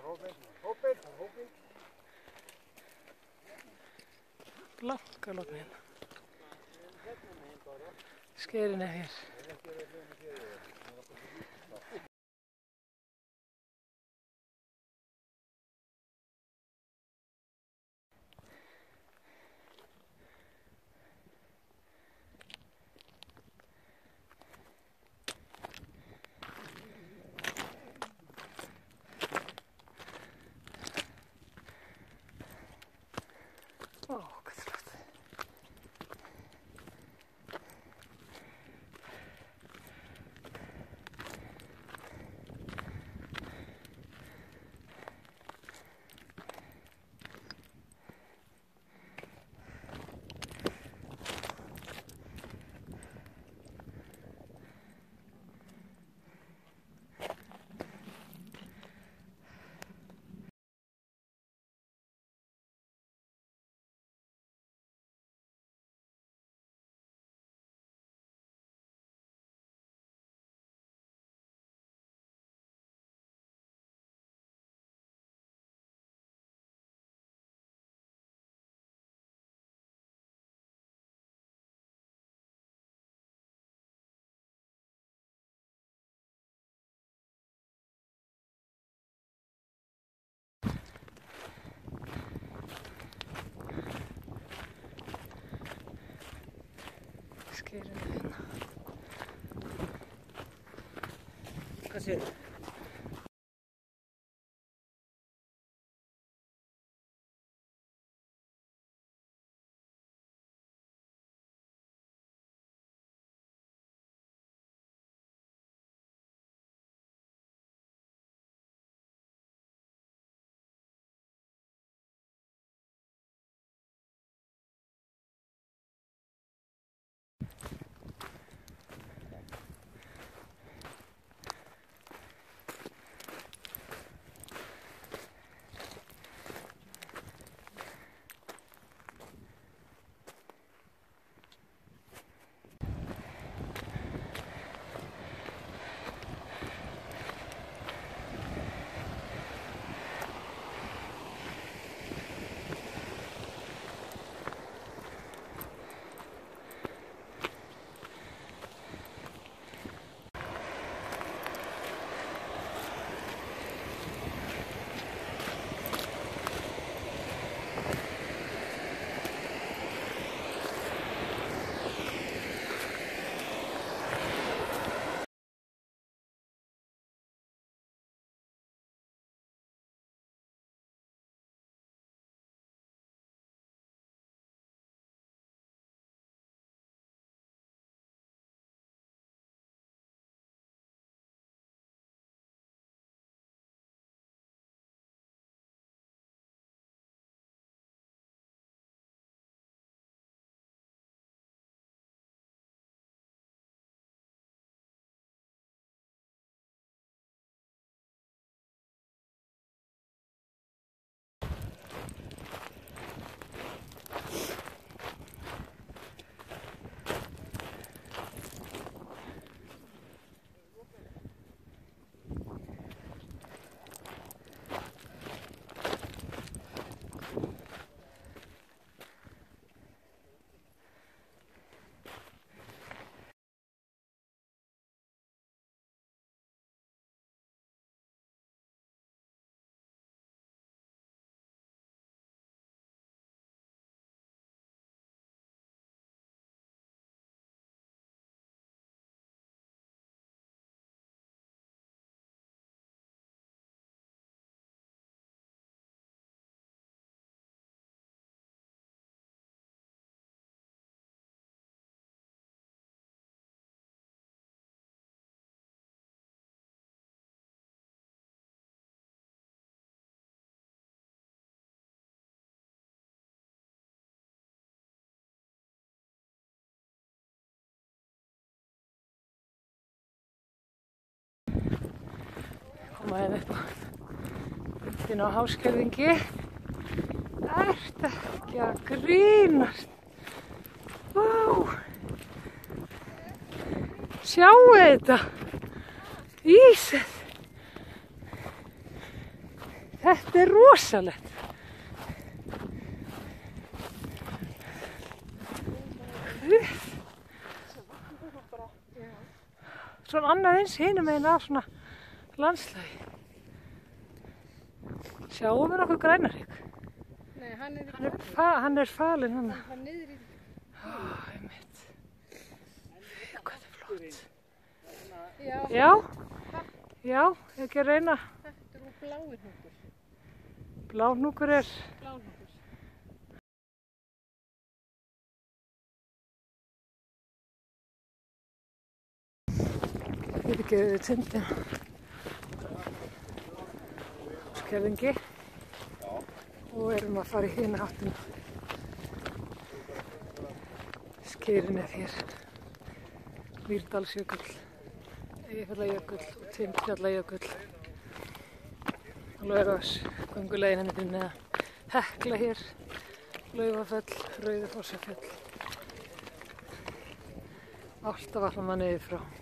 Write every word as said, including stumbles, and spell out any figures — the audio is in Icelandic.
Blankalopn hérna. Skeirin er hér. Ó, hvað flott. Skeirin er hérna. Hvað séu þið? Koma hérna upp á inn á Háskerðingi. Ertu ekki að grínast? Vá! Sjáu þetta! Ísið! Þetta er rosalegt. Svona annað eins hinum meginn af svona landslagi. Sjáum við nokkuð Grænarík? Nei, hann er, hann er, fa hann er falinn hann. hann er niður í Ó, einmitt. Hvað er flott. Já, Já, já, ekki að reyna. þetta er úr bláihnúkur. Bláhnúkur er... Bláihnúkur. Ég ekki við tindin. Skerðingi. Og erum að fara í hina áttina. Skeirin er hér. Mýrdalsjökull, Eyjafjallajökull og Tindfjallajökull. Og Laugavés, göngulegin henni fyrir neðan. Hekla hér, Laufafell, Rauðafossafell. Álftavatn niður frá.